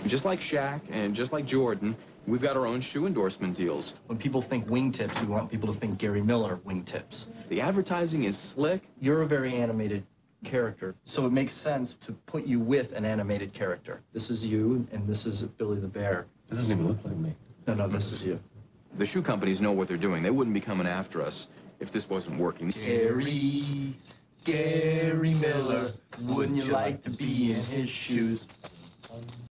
Just like Shaq and just like Jordan, we've got our own shoe endorsement deals. When people think wingtips, we want people to think Gary Miller wingtips. The advertising is slick. You're a very animated character, so it makes sense to put you with an animated character. This is you, and this is Billy the Bear. This doesn't even look like me. No, this is you. The shoe companies know what they're doing. They wouldn't be coming after us if this wasn't working. Gary Miller, wouldn't you like to be in his shoes?